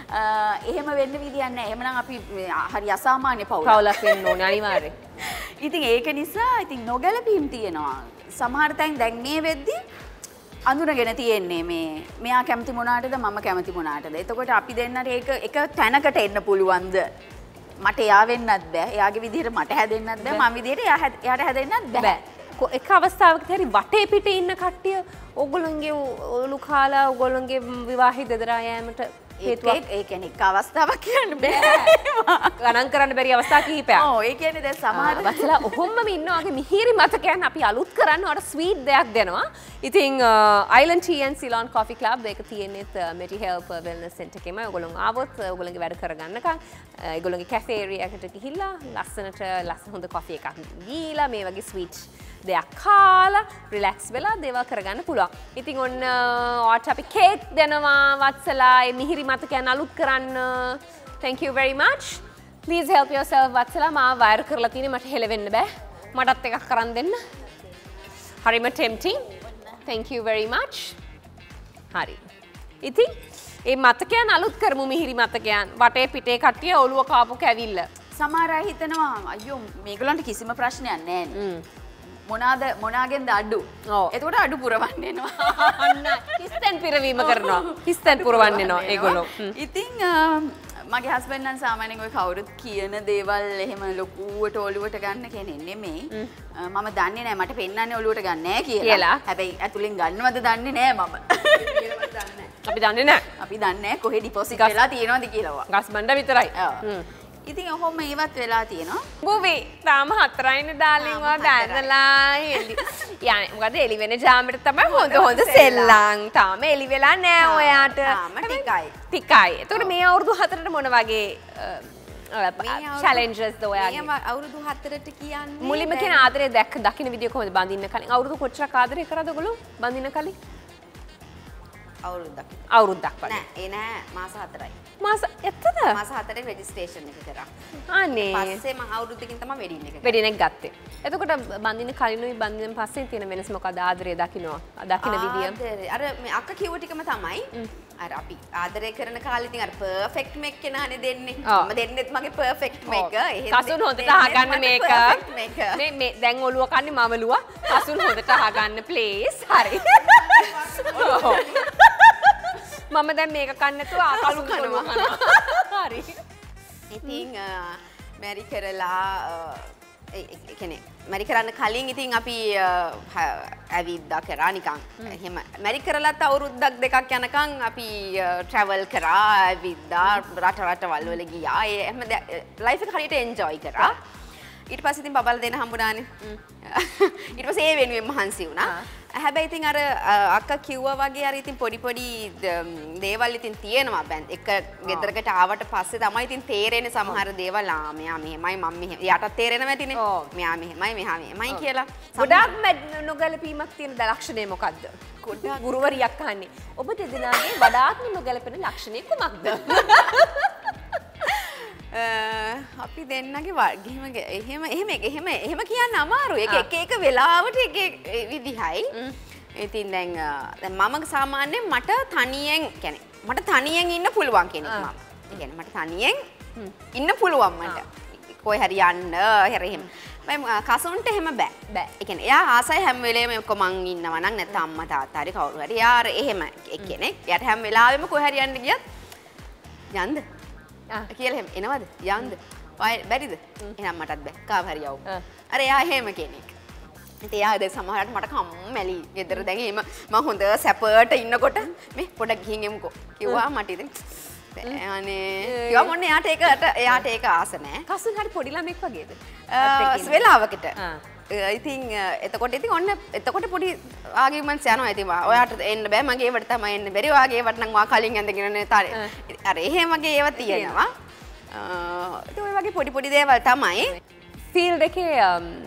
එහෙම වෙන්න විදියක් නෑ. එහෙමනම් අපි හරි අසාමාන්‍ය පවුලක් වෙන්න ඕනේ අනිවාර්යයෙන්. ඉතින් ඒක නිසා ඉතින් නොගැලපීම් තියෙනවා. සමහර තැන් දැන් මේ වෙද්දි අඳුනගෙන තියෙන්නේ මේ මෙයා කැමති මොනාටද මම කැමති මොනාටද. එතකොට අපි දෙන්නට ඒක එක තැනකට එන්න පුළුවන්ද? මට එයා වෙන්නත් බෑ. එයාගේ විදිහට මට හැදෙන්නත් බෑ. මම විදිහට එයාට හැදෙන්නත් බෑ. එක අවස්ථාවකදී හරි වටේ පිටේ ඉන්න කට්ටිය ඕගොල්ලන්ගේ ඔලු කාලා ඕගොල්ලන්ගේ විවාහය දෙදරා යෑමට හේතුවක්. ඒ කියන්නේ එක අවස්ථාවක් කියන්න බෑ. ගණන් කරන්න බැරි අවස්ථා කිහිපයක්. ඔව් ඒ කියන්නේ දැන් සමහර වත්සලා ඔහොමම ඉන්නවා වගේ මිහිරි මතකයන් අපි අලුත් කරන්න ඔයාලට ස්වීට් දෙයක් දෙනවා. ඉතින් Island Tea and Ceylon Coffee Club ඒක තියෙන්නේ Medi Help Wellness Center එකේම. ඔයගොල්ලෝ ආවොත් ඔයගොල්ලන්ගේ වැඩ කරගන්නකම් ඒගොල්ලන්ගේ කැෆේ ඒරියා එකට ගිහිල්ලා ලස්සන හොඳ කොෆි එකක් දීලා මේ වගේ ස්වීට් දෙයක් කාලා රිලැක්ස් වෙලා දේවල් කරගන්න පුළුවන්. ඉතින් ඔන්න ඔයාට අපි කේක් දෙනවා වත්සලා ඒ මිහිරි මතකයන් අලුත් කරන්න. Thank you very much. Please help yourself Vatsala මාව වයර් කරලා තියෙන්නේ මට හෙලවෙන්න බෑ. මටත් එකක් කරන් දෙන්න. හරිම tempting. Thank you very much. හරි. ඉතින් ඒ මතකයන් අලුත් කරමු මිහිරි මතකයන්. වටේ පිටේ කට්ටිය ඔළුව කාපු කැවිල්ල. සමහර අය හිතනවා අයියෝ මේගොල්ලන්ට කිසිම ප්‍රශ්නයක් නැහැ. මොනාගෙන්ද අඩු. එතකොට අඩු පුරවන්න එනවා. අන්න හිස්තැන් පිරවීම කරනවා. හිස්තැන් පුරවන්න එනවා ඒගොල්ලෝ. ඉතින් මගේ හස්බන්ඩ් නම් සාමාන්‍යයෙන් ඔය කවුරුත් කියන දේවල් එහෙම ලොකුවට ඔලුවට ගන්න කෙනෙක් නෙමෙයි. මම දන්නේ නැහැ මට පෙන්වන්නේ ඔලුවට ගන්න නැහැ කියලා. හැබැයි ඇතුලෙන් ගන්නවද දන්නේ නැහැ මම. අපි දන්නේ නැහැ. අපි දන්නේ නැහැ කොහෙ ඩිපොසිට් වෙලා තියෙනවද කියලා. ගස් බණ්ඩ විතරයි. ඉතින් ඔහොම ඒවත් වෙලා තියෙනවා. බුවි තාම 4යිනේ ඩාර්ලින් වා බැඳලා එලි. යන්නේ මොකද එලි වෙන ජාමෙට තමයි හොඳ සෙල්ලම්. තාම එලි වෙලා නෑ ඔයාට. තාම ටිකයි. ටිකයි. එතකොට මේ අවුරුදු 4ට මොන වගේ challenges ද ඔයාගේ? මේ අවුරුදු 4ට කියන්නේ මුලින්ම කියන ආදරේ දකින්න විදිය කොහොමද බඳින්න කලින්? අවුරුදු කොච්චරක් ආදරේ කරාද ඔයගොල්ලෝ බඳින්න කලින්? අවුරුද්දක් වගේ. නෑ ඒ නෑ මාස 4යි. මාස එතද? මාස 4ේ රෙජිස්ට්‍රේෂන් එක කරා. අනේ. පස්සේ මම අවුරුද්දකින් තමයි වෙඩින් එක. වෙඩින් එක ගත්තේ. එතකොට බඳින්න කලිනුයි බඳින්න පස්සේ තියෙන වෙනස මොකද? ආදරේ දකින්නවා. දකින්න විදිය. අර මේ අක්ක කිව්ව ටිකම තමයි. අර අපි ආදරේ කරන කාලේ ඉතින් අර පර්ෆෙක්ට් මේක් කෙනානේ දෙන්නේ. මම දෙන්නෙත් මගේ පර්ෆෙක්ට් මේක. කසුන් හොඳට අහගන්න මේක. මේ දැන් ඔළුව කන්නේ මමලුවා. කසුන් හොඳට අහගන්න ප්ලීස්. හරි. මම දැන් මේක කන්න නැතුව ආකලු කනවා. හරි. ඉතින් මැරි කරලා කියන්නේ මැරි කරන්න කලින් ඉතින් අපි ඇවිද්දා කරා නිකන්. එහෙම මැරි කරලත් අවුරුද්දක් දෙකක් යනකම් අපි ට්‍රැවල් කරා ඇවිද්දා රටවල් වල ගියා. ඒ එහෙම ලයිෆ් එක හරියට එන්ජොයි කරා. ඊට පස්සේ ඉතින් බබල් දෙන්න හම්බුණානේ. ඊට පස්සේ ඒ වෙනුවෙන් මහන්සි වුණා. හැබැයි ඉතින් අර අක්කා කිව්වා වගේ අර ඉතින් පොඩි දේවල් ඉතින් තියෙනවා බෑන් එක ගෙදරකට ආවට පස්සේ තමයි ඉතින් තේරෙන්නේ සමහර දේවල් මෙයා මෙහෙමයි මම මෙහෙම යටත් තේරෙනවා ඇතිනේ මෙයා මෙහෙමයි මෙහා මෙහෙමයි කියලා ගොඩාක් නොගැලපීමක් තියෙන ලක්ෂණය මොකද්ද ගොඩාක් ගුරුවරියක් අහන්නේ ඔබ දෙදෙනාගේ වඩාත්ම නොගැලපෙන ලක්ෂණය කුමක්ද අපි දෙන්නගේ එහෙම කියන්න අමාරුයි. එක වෙලාවට එක විදිහයි. ඉතින් දැන් මම සාමාන්‍යයෙන් මට තනියෙන් ඉන්න පුළුවන් කෙනෙක් මම. ඒ කියන්නේ මට තනියෙන් ඉන්න පුළුවන් මට. කොයි හරි යන්න එහෙම. මම කසුන්ට එහෙම බෑ. ඒ කියන්නේ එයා ආසයි හැම වෙලේම කො මං ඉන්නවා නම් නැත්නම් අම්මා තාත්තා හරි කවුරු හරි එයා එහෙම එක්කෙනෙක්. එයාට හැම වෙලාවෙම කොයි හරි යන්න ගියත් යන්න කියලා එහෙම එනවද යන්ද බැරිද එහෙනම් මටත් බෑ කාව හරි යව් අර එයා එහෙම කෙනෙක් ඉතින් එයා දැන් සමහරවිට මට කම්මැලි ගෙදර දැන් එහෙම මම හොඳ සැපට ඉන්නකොට මේ පොඩක් ගිහින් එමුකෝ කිව්වා මට ඉතින් අනේ කිව්වා මොන්නේ එයාට ඒක ආස නෑ කසුන් හරි පොඩි ළමෙක් වගේද වෙලාවකට ඉතින් එතකොට පොඩි ආගියුමන්ට්ස් යනවා ඉතින් ඔයාට එන්න බෑ මගේ ඒවට තමයි එන්න බැරි ඔයාගේ ඒවට නම් ඔයා කලින් ඇඳගෙන අර එහෙම වගේ ඒවා තියෙනවා ඉතින් ඔය වගේ පොඩි දේවල් තමයි ෆීල්ඩ් එකේ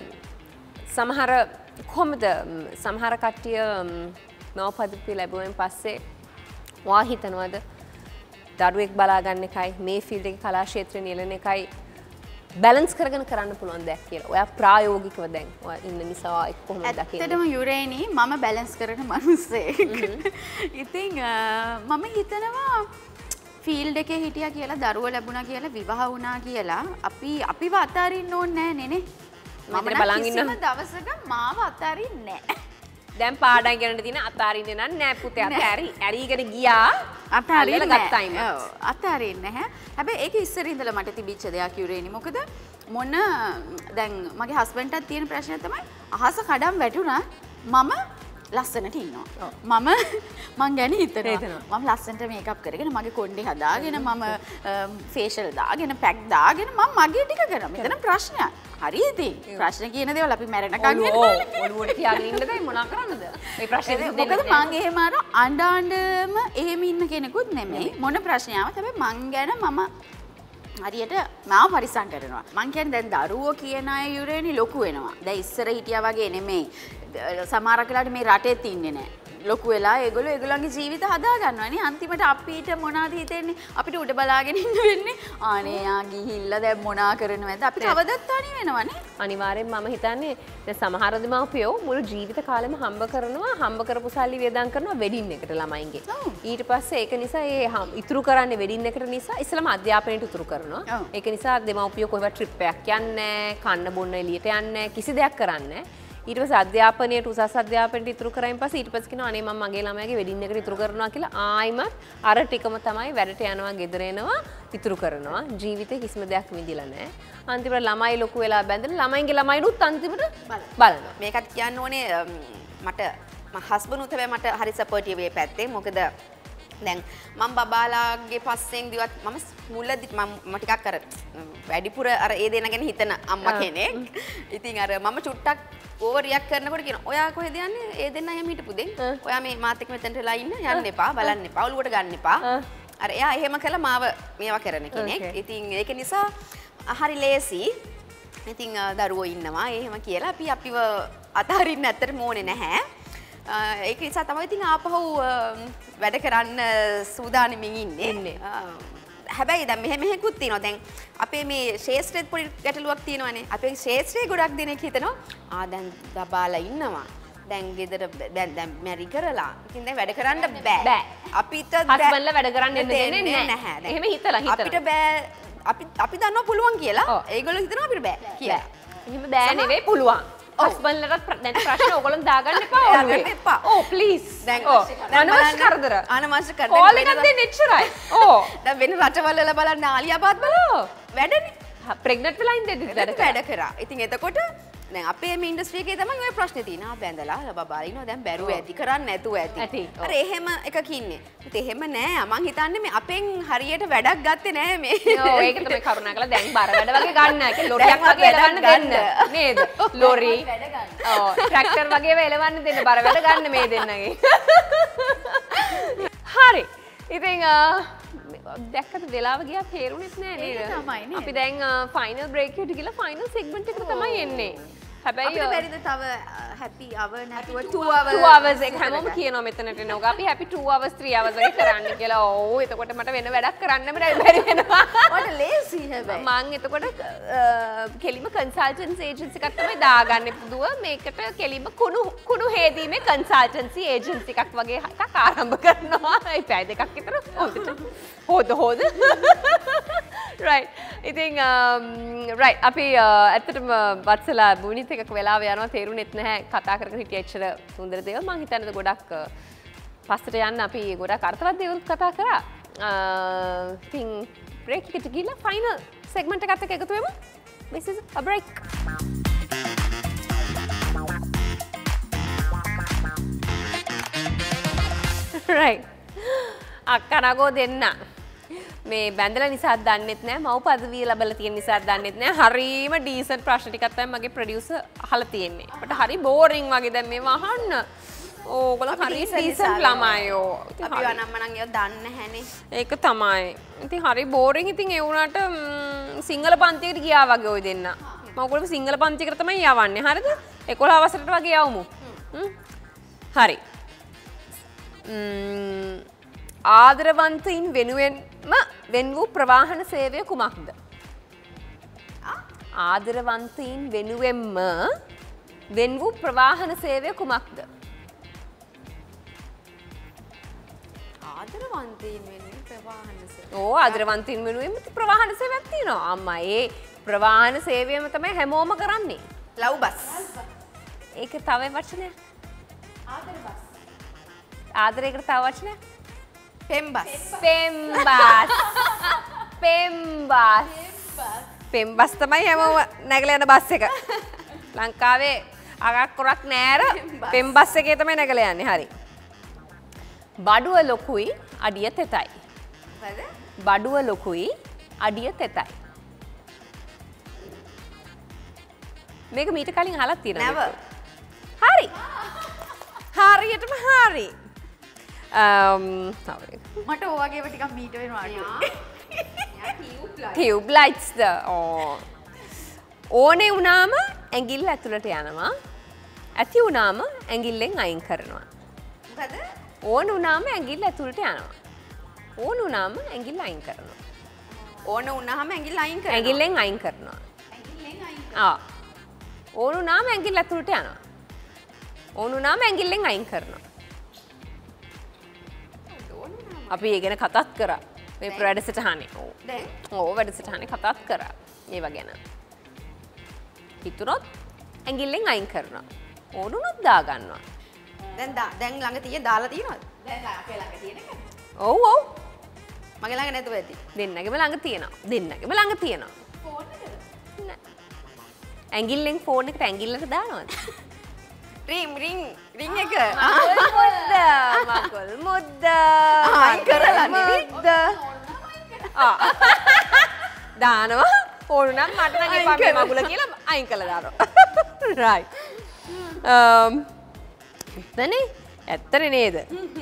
සමහර කොහොමද සමහර කට්ටිය නවපදපි ලැබුවෙන් පස්සේ ඔයා හිතනවද දරුවෙක් බලා ගන්න එකයි මේ ෆීල්ඩ් එකේ කලා ක්ෂේත්‍රය නියැලෙන එකයි බැලන්ස් කරගෙන කරන්න පුළුවන් දෙයක් කියලා. ඔයා ප්‍රායෝගිකව දැන් ඔයා ඉන්න නිසා ඒක කොහොමද දකින්නේ? ඇත්තටම යුරේනි මම බැලන්ස් කරන මිනිස්සෙක්. ඉතින් මම හිතනවා ෆීල්ඩ් එකේ හිටියා කියලා දරුවෝ ලැබුණා කියලා විවාහ වුණා කියලා අපිව අතාරින්න ඕනේ නෑ නේ. මම බලන් ඉන්න දවසක මාව අතාරින්නේ නෑ. දැන් පාඩම් කරන්න තියෙන අතාරින්නේ නෑ පුතේ ඇරීගෙන ගියා අතාරින්න ගත්තායිම. ඔව් අතාරින්නේ නැහැ. හැබැයි ඒක ඉස්සර ඉඳලා මට තිබිච්ච දෙයක් යුරේනි. මොකද දැන් මගේ හස්බන්ඩ්ටත් තියෙන ප්‍රශ්නය තමයි අහස කඩම් වැටුණා මම ලස්සනට ඉන්නවා. මං ගැන හිතනවා. මම ලස්සනට මේකප් කරගෙන මගේ කොණ්ඩේ හදාගෙන මම ෆේෂල් දාගෙන පැක් දාගෙන මම මගේ ටික කරනවා. මෙතන ප්‍රශ්නයක්. හරි ඉතින් ප්‍රශ්න කියන දේවල් අපි මැරෙනකන් ඔළුවට තියාගෙන ඉන්නද මොනා කරන්නද? මේ ප්‍රශ්නේ මොකද මං එහෙම අර අඬාඬම එහෙම ඉන්න කෙනෙකුත් නෙමෙයි. මොන ප්‍රශ්නාවක් හැබැයි මං ගැන මම හරියට මාව පරිස්සම් කරනවා. මං කියන්නේ දැන් දරුවෝ කියන අය යුරේනි ලොකු වෙනවා. දැන් ඉස්සර හිටියා වගේ නෙමෙයි. සමහර වෙලාවට මේ රටෙත් ඉන්නේ නැහැ. ලොකු වෙලා ඒගොල්ලන්ගේ ජීවිත හදා ගන්නවානේ. අන්තිමට අපිට මොනවද හිතෙන්නේ? අපිට උඩ බලාගෙන ඉන්න වෙන්නේ. ආනේ යා ගිහිල්ලා දැන් මොනා කරනවද? අපි කවදත් තනි වෙනවනේ. අනිවාර්යෙන් මම හිතන්නේ දැන් සමහර දෙමාපියෝ මුළු ජීවිත කාලෙම හම්බ කරපු සල්ලි වියදම් කරනවා වෙඩින් එකට ළමයින්ගේ. ඊට පස්සේ ඒක නිසා ඒ ඉතුරු කරන්නේ වෙඩින් එකට නිසා ඉස්සලම අධ්‍යාපනයට ඉතුරු කරනවා. ඒක නිසා දෙමාපියෝ කොහෙවත් ට්‍රිප් එකක් යන්නේ නැහැ, කන්න බොන්න එළියට යන්නේ නැහැ, කිසි දෙයක් කරන්නේ නැහැ. ඊට පස්සේ අධ්‍යාපනයට උසස් අධ්‍යාපනයට ඉතුරු කරායින් පස්සේ ඊට පස්සේ කියනවා අනේ මම මගේ ළමයාගේ වෙඩින් එකට ඉතුරු කරනවා කියලා ආයිමත් අර ටිකම තමයි වැඩට යනවා ගෙදර එනවා ඉතුරු කරනවා ජීවිතේ කිසිම දෙයක් විඳිලා නැහැ අන්තිමට ළමයි ලොකු වෙලා බැඳලා ළමයින්ගේ ළමයිනුත් අන්තිමට බලනවා මේකත් කියන්න ඕනේ මට හස්බන්ඩ් උත් හැබැයි මට හරි සපෝටිව් ඒ පැත්තේ මොකද දැන් මම බබාලාගේ පස්සෙන් දිවත් මම මුලදි මම ටිකක් අර වැඩිපුර අර ඒ දෙන ගැන හිතන අම්මා කෙනෙක්. ඉතින් අර මම චුට්ටක් ඕවර් රියැක්ට් කරනකොට කියන ඔයා කොහෙද යන්නේ? ඒ දෙන්න එහෙම හිටපු දෙන්. ඔයා මේ මාත් එක්ක මෙතනට වෙලා ඉන්න යන්න එපා, බලන්න එපා, ඔලුවට ගන්න එපා. අර එයා එහෙම කළා මාව මේවා කරන කෙනෙක්. ඉතින් ඒක නිසා හරි ලේසි. ඉතින් දරුවෝ ඉන්නවා එහෙම කියලා අපි අපිව අතහරින්න ඇත්තටම ඕනේ නැහැ. ඒක නිසා තමයි ඉතින් ආපහු වැඩ කරන්න සූදානමින් ඉන්නේ. හැබැයි දැන් මෙහෙකුත් තියෙනවා. දැන් අපේ මේ ශේෂ්ත්‍රෙත් පොඩි ගැටලුවක් තියෙනවානේ. අපේ ශේෂ්ත්‍රයේ ගොඩක් දෙනෙක් හිතනවා දැන් දබාලා ඉන්නවා. දැන් ගෙදර දැන් මැරි කරලා. ඉතින් දැන් වැඩ කරන්න බෑ. අපිට හස්බන්ඩ්ලා වැඩ කරන්න දෙන්නේ නැහැ. එහෙම හිතලා අපිට බෑ. අපි දන්නවා පුළුවන් කියලා. ඒගොල්ලෝ හිතනවා අපිට බෑ කියලා. එහෙම බෑ නෙවෙයි පුළුවන්. හස්බන්ඩ්ලට දැන් ප්‍රශ්න ඕගොල්ලෝ දාගන්න එපා ඔළුවේ. Oh please. දැන් අනවශ්‍ය කරදර. අනවශ්‍ය කරදර. කෝල් එකක් දෙන්න එච්චරයි. ඕ. දැන් වෙන රටවල් වල බලන්න ආලියා බාත් බලන්න. වැඩනේ. ප්‍රෙග්නන්ට් වෙලා ඉඳිද්දි වැඩ කරා. ඉතින් එතකොට දැන් අපේ මේ ඉන්ඩස්ට්‍රි එකේ තමයි ඔය ප්‍රශ්නේ තියෙනවා. බැඳලා බබාලා ඉන්නවා දැන් බැරුව ඇති කරන්නේ නැතුව ඇති. අර එහෙම එකක ඉන්නේ. ඉතින් එහෙම නෑ. මං හිතන්නේ මේ අපෙන් හරියට වැඩක් ගත්තේ නෑ මේ. ඔව් ඒක තමයි කරුණාකරලා දැන් බර වැඩ වගේ ගන්න. ඒක ලොරියක් වගේ එලවන්න දෙන්න. නේද? ලොරි. ඔව් ට්‍රැක්ටර් වගේ එලවන්න දෙන්න බර වැඩ ගන්න මේ දෙන්නගේ. හරි. ඉතින් දැක්කද වෙලාව ගියා තේරුණෙත් නෑ නේද? අපි දැන් ෆයිනල් බ්‍රේක් එකට ගිහලා ෆයිනල් සෙග්මන්ට් එකට තමයි එන්නේ. හැබැයි අපිට බැරිද තව හැපි hour නැතුව 2 hours එක හැමෝම කියනවා මෙතනට එනවා. අපි හැපි 2 hours 3 hours වගේ කරන්න කියලා. ඔව් එතකොට මට වෙන වැඩක් කරන්නම බැරි වෙනවා. ඔයාලට ලේසි හැබැයි. මම එතකොට කෙලිම කන්සල්ටන්සි ඒජන්සි එකක් තමයි දාගන්නේ පුදුව. මේකට කෙලිම කුණු හේදීමේ කන්සල්ටන්සි ඒජන්සි එකක් වගේ එකක් ආරම්භ කරනවා. ඒ පැය දෙකක් විතර හොද right. ඉතින් right අපි ඇත්තටම වත්සලා බුනිත් එකක වෙලාව යනවා තේරුණෙත් නැහැ කතා කර කර හිටිය එච්චර සුන්දර දේවල් මම හිතන්නේ ගොඩක් පස්සට යන්න අපි ගොඩක් අර්ථවත් දේවල් කතා කරා. ඉතින් බ්‍රේක් එකට ගිහලා ෆයිනල් සෙග්මන්ට් එකත් එක්ක එකතු වෙමු. This is a break. right. අක්කනගෝ දෙන්න. මේ බැඳලා නිසා දන්නෙත් නෑ මව් පදවිය ලැබලා තියෙන නිසා දන්නෙත් නෑ හරීම ඩීසන්ට් ප්‍රශ්න ටිකක් තමයි මගේ ප්‍රොඩියුසර් අහලා තියෙන්නේ. අපිට හරි බෝරින් වගේ දැන් මේව අහන්න. ඕගොල්ලෝ හරි ඩීසන්ට් ළමයියෝ. අපි වනම්මනම් ඒව දන්නේ නැහැනේ. ඒක තමයි. ඉතින් හරි බෝරින් ඉතින් ඒ වුණාට සිංහල පන්තියකට ගියා වගේ ඔය දෙන්න. මම ඔයගොල්ලෝ සිංහල පන්තියකට තමයි යවන්නේ. හරිද? 11 වසරට වගේ යවමු. හරි. ආදරවන්තයින් වෙනුවෙන්ම වෙන් වූ ප්‍රවාහන සේවය කුමක්ද? ආදරවන්තයින් වෙනුවෙන්ම වෙන් වූ ප්‍රවාහන සේවය කුමක්ද? ආදරවන්තයින් වෙනුවෙන් ප්‍රවාහන සේවය. ඕ ආදරවන්තයින් වෙනුවෙන්ම ප්‍රවාහන සේවයක් තියෙනවා. අම්මා ඒ ප්‍රවාහන සේවයම තමයි හැමෝම කරන්නේ. Love bus. ඒක තව වචනයක්. ආදර බස්. ආදරයකට තව වචනයක්. පෙම්බස්. පෙම්බස් තමයි හැමෝම නැගලා යන බස් එක. ලංකාවේ අගක් කොරක් නෑර පෙම්බස් එකේ තමයි නැගලා යන්නේ. හරි. බඩුව ලොකුයි අඩිය තෙතයි. බඩුව ලොකුයි අඩිය තෙතයි. මේක මීට කලින් අහලා තියෙනවා. හරි. හරියටම හරි. මට ඔයගෙව ටිකක් මීට වෙනවා ටියුබ් ලයිට්ස්ද ඕනේ වුණාම ඇඟිල්ල ඇතුළට යනවා ඇති වුණාම ඇඟිල්ලෙන් අයින් කරනවා මොකද? ඕන වුණාම ඇඟිල්ල ඇතුළට යනවා. ඕන වුණාම ඇඟිල්ල අයින් කරනවා. ඕන වුණාම ඇඟිල්ල අයින් කරනවා. ඇඟිල්ලෙන් අයින් කරනවා. ඇඟිල්ලෙන් අයින් ඕන වුණාම ඇඟිල්ල ඇතුළට යනවා. ඕන වුණාම ඇඟිල්ලෙන් අයින් කරනවා. අපි ඒ ගැන කතාත් කරා. මේ වැඩසටහනේ. දැන් වැඩසටහනේ කතාත් කරා. ඒව ගැන. හිතුනොත් ඇඟිල්ලෙන් අයින් කරනවා. ඕන වුණොත් දා ගන්නවා. දැන් ළඟ දාලා තියෙනවද? දැන් අපේ ළඟ තියෙන එක. ඔව් ඔව්. මගේ ළඟ නැතුව ඇති. දෙන්නගෙම ළඟ තියෙනවා. දෙන්නගෙම ළඟ තියෙනවා. ෆෝන් එකද? නෑ. ඇඟිල්ලෙන් ෆෝන් එකට ඇඟිල්ලට දානවද? රින් එක. මගුල් මුද්ද. අයින් කරලා නෙවෙයි. දානවා. ඕන නම් මට නම් එපා මේ මගුල කියලා අයින් කළා දානවා. right. ඇත්තනේ නේද?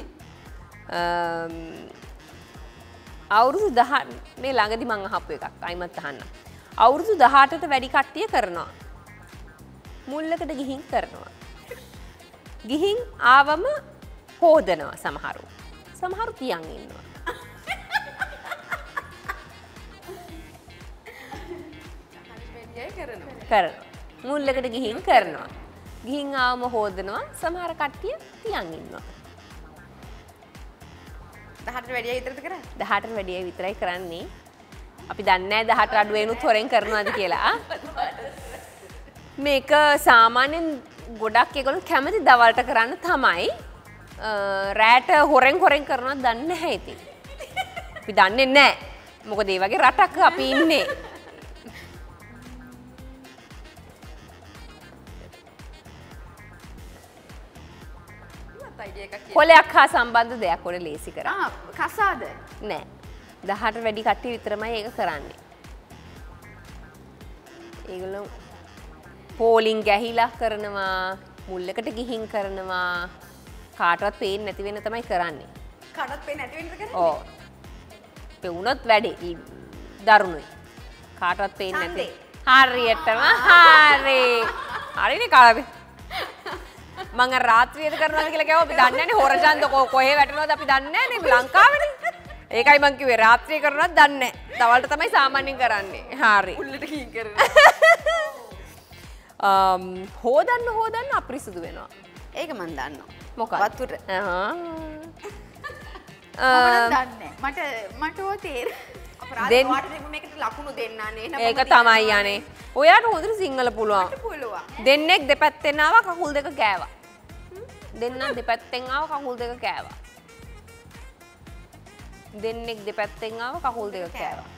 අවුරුදු 10 මේ ළඟදි මං අහපු එකක් අයිමත් අහන්න. අවුරුදු 18ට වැඩි කට්ටිය කරනවා. මුල්ලකට ගිහින් කරනවා. ගිහින් ආවම හොදනවා සමහරු. සමහරු තියන් ඉන්නවා. කරනවා. මුල්ලකට ගිහින් කරනවා. ගිහින් ආවම හොදනවා. සමහර කට්ටිය තියන් ඉන්නවා. 18ට වැඩිය විතරද කරන්නේ? 18ට වැඩිය විතරයි කරන්නේ. අපි දන්නේ නැහැ 18 අඩු වෙනුත් හොරෙන් කරනවාද කියලා. මේක සාමාන්‍යයෙන් ගොඩක් ඒගොල්ලෝ කැමති දවල්ට කරන්න තමයි. රැට හොරෙන් කරනවද දන්නේ නැහැ ඉතින්. අපි දන්නේ නැහැ. මොකද මේ වගේ රටක් අපි ඉන්නේ. කොලයක් හා සම්බන්ධ දෙයක් ඔය ලේසි කරා. කසාද? නෑ. 18 වැඩි කට්ටිය විතරමයි ඒක කරන්නේ. ඒගොල්ලෝ පෝලිං ගැහිලා කරනවා, මුල්ලකට ගිහින් කරනවා, කාටවත් පේන්නේ නැති වෙන තමයි කරන්නේ. කාටවත් පේන්නේ නැති වෙනද කරන්නේ? ඔව්. පෙවුනොත් වැඩි දරුණුයි. කාටවත් පේන්නේ නැති. හරියටම හරි. හරිනේ කාලේ. මං රාත්‍රියේද කරනවාද කියලා කිව්වා අපි දන්නේ නැනේ හොරජන්ද කොහේ වැටෙනවද අපි දන්නේ නැනේ ලංකාවේනේ. ඒකයි මං කිව්වේ රාත්‍රියේ කරනවද දන්නේ නැහැ. දවල්ට තමයි සාමාන්‍යයෙන් කරන්නේ. හරි. උල්ලට කීන් කරනවා. හොදන්න අපිරිසුදු වෙනවා. ඒක මන් දන්නවා. මොකක්ද? වතුර. මට ඕ තේරෙන්නේ. මේකට ලකුණු දෙන්නානේ. ඒක තමයි යන්නේ. ඔයාට හොඳට සිංහල පුළුවන්. පුළුවන්. දෙන්නෙක් දෙපැත්තෙන් ආවා කකුල් දෙක කෑවා. දෙන්න දෙපැත්තෙන් ආව කකුල් දෙක කෑවා. දෙන්නෙක් දෙපැත්තෙන් ආව කකුල් දෙක කෑවා.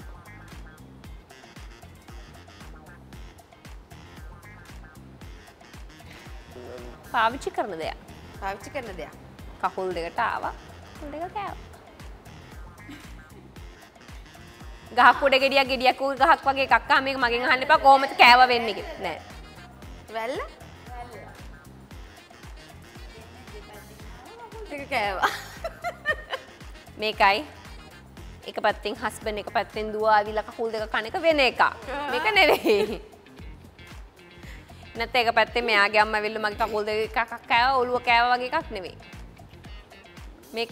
පාවිච්චි කරන දෙයක්. පාවිච්චි කරන දෙයක්. කකුල් දෙකට ආවා. කකුල් දෙක කෑවා. ගහක් උඩ ගෙඩියක් උඩ ගහක් වගේ එකක් ආ මේක මගෙන් අහන්න එපා කොහොමද කෑවා වෙන්නේ කියලා. නෑ. වැල්ල? දෙක කෑවා. මේකයි එක පැත්තෙන් හස්බන්ඩ් එක පැත්තෙන් දුව ආවිලා කකුල් දෙක කන එක වෙන එකක්. මේක නෙවෙයි. නැත්නම් එක පැත්තෙන් මෙයාගේ අම්මා ඇවිල්ලා මගේ කකුල් දෙක එකක් කෑවා ඔළුව කෑවා වගේ එකක් නෙවෙයි. මේක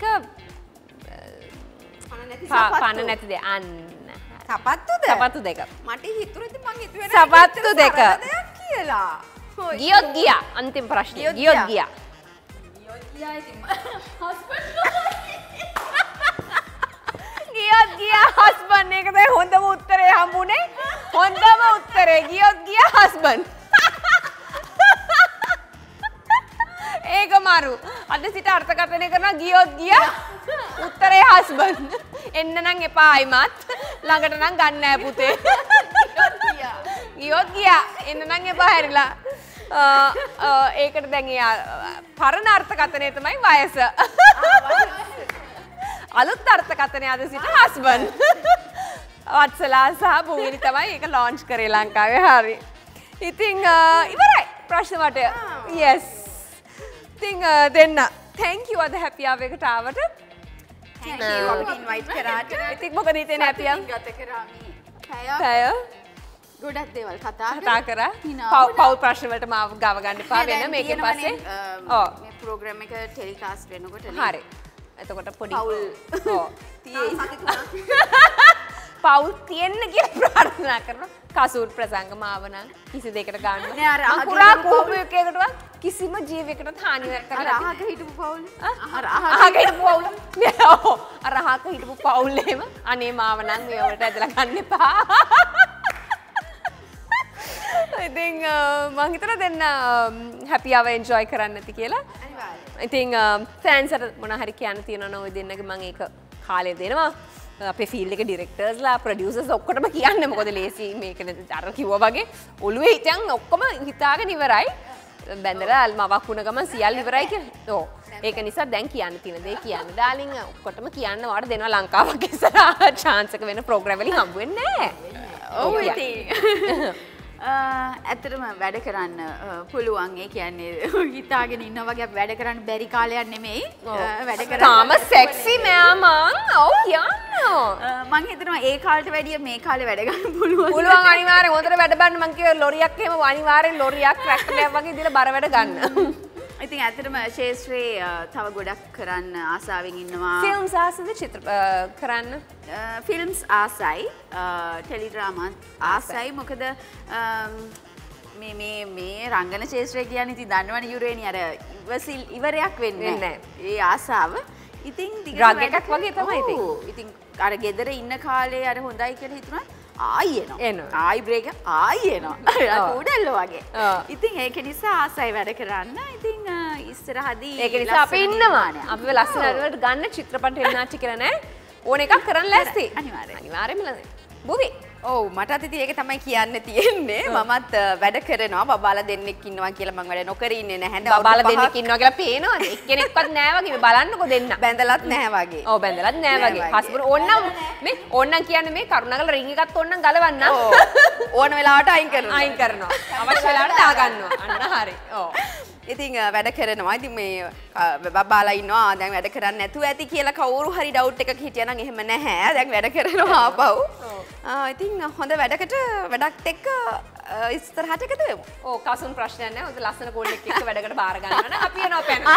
පන නැති දෙයක්. අන්න. සපත්තුද? සපත්තු දෙක. මට හිතුනේ ඉතින් මං හිතුවේ සපත්තු දෙක. කියලා. ගියොත් ගියා අන්තිම ප්‍රශ්නේ. ගියොත් ගියා. ගියොත් ගියා හස්බන්ඩ් එක තමයි හොඳම උත්තරේ හම්බුනේ. හොඳම උත්තරේ ගියොත් ගියා හස්බන්ඩ්. ඒක මාරු. අද සිට අර්ථකථනය කරනවා ගියොත් ගියා උත්තරේ හස්බන්ඩ්. එන්න නම් එපා අයිමත්. ළඟට නම් ගන්න නෑ පුතේ. ගියොත් ගියා. එන්න නම් එපා හැරිලා. ඒකට දැන් පරණ අර්ථකථනය තමයි වයස. අලුත් අර්ථකථනය අද සිට හස්බන්ඩ්. වත්සලා සහ භූමිනි තමයි ඒක ලොන්ච් කරේ ලංකාවේ. හරි. ඉතින් ඉවරයි ප්‍රශ්න වටය. yes. ඉතින් දෙන්න. thank you අද happy hour එකට ආවට. thank you අපිට invite කරාට. ඉතින් මොකද හිතෙන්නේ happy hour? ගත කරා මේ පැය ගොඩක් දේවල් කතා කරා. පව් ප්‍රශ්න වලට මාව ගව ගන්න එපා වෙන මේකෙන් පස්සේ. ඔව්. ප්‍රෝග්‍රෑම් එක ටෙලිකාස්ට් වෙනකොට හරි. එතකොට පොඩි පවුල් පවුල් තියෙන්න කියලා ප්‍රාර්ථනා කරනවා. කසූර් ප්‍රසංග මාවනම් කිසි දෙයකට ගන්න. නෑ අර මම පුරා කෝපයකටවත් කිසිම ජීවිතයකට හානියක් අර කරලා අහක හිටපු පවුල් අහක හිටපු පවුල. නෑ ඔව්. අර අහක හිටපු පවුල් එහෙම අනේ මාවනම් මේ වලට ඇදලා ගන්න එපා. ඉතින් මම හිතනවා දෙන්න හැපි අවර් එන්ජොයි කරන්න ඇති කියලා. ඉතින් ෆෑන්ස්ට මොන හරි කියන්න තියෙනවා නම් ඔය දෙන්නගේ මම ඒක කාලේ දෙනවා. අපේ ෆීල්ඩ් එක ඩිරෙක්ටර්ස්ලා ප්‍රොඩියුසර්ස් ඔක්කොටම කියන්න මොකද ලේසි මේක අර කිව්වා වගේ ඔළුවේ හිතන් ඔක්කොම හිතාගෙන ඉවරයි. බැඳලා මවක් වුණ ගමන් සියල්ල ඉවරයි කියලා. ඔව්. ඒක නිසා දැන් කියන්න තියෙන දේ කියන්න. ඩාලින් ඔක්කොටම කියන්න වාට දෙනවා ලංකාවක් ඉස්සරහා chance එක වෙන ප්‍රෝග්‍රෑම් වලින් හම්බ වෙන්නේ නැහැ. ඔව් ඉතින් ඇත්තටම වැඩ කරන්න පුළුවන් ඒ කියන්නේ හිතාගෙන ඉන්න වගේ වැඩ කරන්න බැරි කාලයක් නෙමෙයි වැඩ කරන්න තාම සෙක්සි මෑමන් ඔව් කියන්න මං හිතනවා ඒ කාලට වැඩිය මේ කාලේ වැඩ ගන්න පුළුවන් අනිවාර්යෙන් හොඳට වැඩ බලන්න මං කිව්වා ලොරියක් එහෙම අනිවාර්යෙන් ලොරියක් ට්‍රැක්ටරයක් වගේ දීලා බර වැඩ ගන්න ඉතින් ඇත්තටම ශේෂ්ත්‍රයේ තව ගොඩක් කරන්න ආසාවෙන් ඉන්නවා ෆිල්ම්ස් ආසද චිත්‍ර කරන්න ෆිල්ම්ස් ආසයි ටෙලිඩ්‍රාමා ආසයි මොකද මේ රංගන ශේෂ්ත්‍රය කියන්නේ ඉතින් දන්නවනේ යුරේනි අර ඉවරයක් වෙන්නේ නැහැ ඒ ආසාව ඉතින් ඩ්‍රග් එකක් වගේ තමයි ඉතින් අර ගෙදර ඉන්න කාලේ අර හොඳයි කියලා හිතුණා ආයි එනවා ආයි බ්‍රේක් ආයි එනවා උඩල්ල වගේ ඉතින් ඒක නිසා ආසයි වැඩ කරන්න ඉතින් ඉස්සරහදී ඒක නිසා අපි ඉන්නවා අපි ලස්සන වලට ගන්න චිත්‍රපට හෙල්නාටි කියලා නෑ ඕන එකක් කරන්න ලෑස්ති අනිවාර්යෙන්ම බුවි ඔව් මටත් ඉතින් ඒක තමයි කියන්න තියෙන්නේ මමත් වැඩ කරනවා බබාලා දෙන්නෙක් ඉන්නවා කියලා මම වැඩ නොකර ඉන්නේ නැහැ බබාලා දෙන්නෙක් ඉන්නවා කියලා පේනවද එක්කෙනෙක්වත් නැහැ වගේ බලන්නකෝ දෙන්න බැඳලත් නැහැ වගේ ඔව් බැඳලත් නැහැ වගේ හස්බන්ඩ් ඕන්නම් මේ ඕන්නම් කියන්නේ මේ කරුණාකරලා රින් එකත් ඕන්නම් ගලවන්න ඕන වෙලාවට අයින් කරනවා අවශ්‍ය වෙලාවට දාගන්නවා අන්න හරි ඔව් ඉතින් වැඩ කරනවා ඉතින් මේ බබාලා ඉන්නවා දැන් වැඩ කරන්නේ නැතුව ඇති කියලා කවුරු හරි ඩවුට් එකක් හිටියා නම් එහෙම නැහැ දැන් වැඩ කරනවා ආපහු ඉතින් හොඳ වැඩක් එක්ක ඉස්සරහට එකතු වෙමු ඔව් කසුන් ප්‍රශ්නයක් නැහැ හොඳ ලස්සන කෝල් එකක් එක්ක වැඩකට බාර ගන්නවා නම් අපි යනවා පැන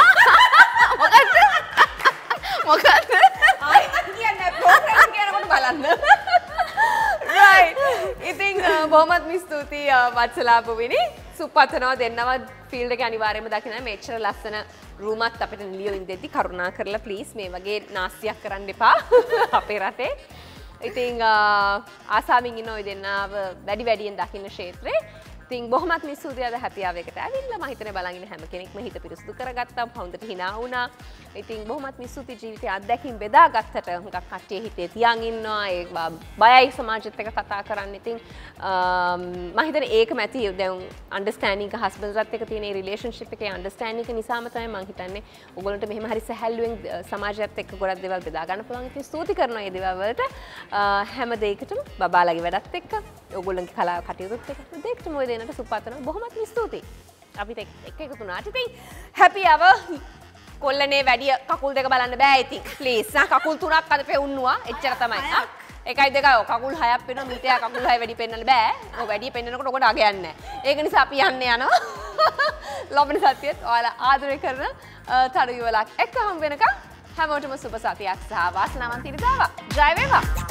මොකද්ද ආයෙත් කියන්නේ ප්‍රෝග්‍රෑම් කියනකොට බලන්න right ඉතින් බොහොමත් ස්තුතියි වත්සලා පුවිනි සුපතනවා දෙන්නව ෆීල්ඩ් එක අනිවාර්යයෙන්ම දකින්න මෙච්චර ලස්සන රූමත් අපිට නිලියෝ ඉඳෙද්දි කරුණා කරලා ප්ලීස් මේ වගේ නාස්තියක් කරන්න එපා අපේ රටේ. ඉතින් ආසාවෙන් ඉන්න ඔය දෙන්නව වැඩි වැඩියෙන් දකින්න ක්ෂේත්‍රේ. ඉතින් බොහොමත් ස්තුතියි අද හැපි ආවෙකට ඇවිල්ලා මම හිතන්නේ බලන් ඉන්න හැම කෙනෙක්ම හිත පිරිසුදු කරගත්තා හොඳට hina වුණා. ඉතින් බොහොමත් ස්තුතියි ජීවිතයේ අත්දැකීම් බෙදාගත්තට හුඟක් කට්ටිය හිතේ තියන් ඉන්නවා ඒ බයයි සමාජෙත් එක්ක කතා කරන්න. ඉතින් මම හිතන්නේ ඒකම ඇති දැන් අන්ඩර්ස්ටෑන්ඩින්ග් එක හස්බන්ඩ්ස්ත් එක්ක තියෙන රිලේෂන්ෂිප් එකේ අන්ඩර්ස්ටෑන්ඩින්ග් එක නිසාම තමයි මම හිතන්නේ ඔයගොල්ලන්ට මෙහෙම හරි සැහැල්ලුවෙන් සමාජයත් එක්ක ගොඩක් දේවල් බෙදා ගන්න පුළුවන්. ඉතින් ස්තුති කරනවා මේ දේවල් වලට හැම දෙයකටම බබාලාගේ වැඩත් එක්ක ඔයගොල්ලන්ගේ කලාව කටයුතුත් එක්ක දෙයකටම ඔය දෙන්නට සුපතන බොහොමත් ස්තුතියි. අපිට එක එකතු වුණාට ඉතින් හැපි අවර් කොල්ලනේ වැඩි කකුල් දෙක බලන්න බෑ ඉතින් ප්ලීස් කකුල් තුනක් අද පෙවුන්නවා එච්චර තමයි එකයි දෙකයි කකුල් හයක් පෙන්නවා මීට කකුල් හය වැඩි පෙන්නන්න බෑ ඔය වැඩි පෙන්නනකොට ඔකට අගයන්නේ නැහැ ඒක නිසා අපි යන්නේ යනවා ලබන සතියේත් ඔයාලා ආදරය කරන තරු යුවලක් එක්ක හම් වෙනකම් හැමෝටම සුබ සතියක් සහ වාසනාවන්ත ඉරිදාවක් ජය වේවා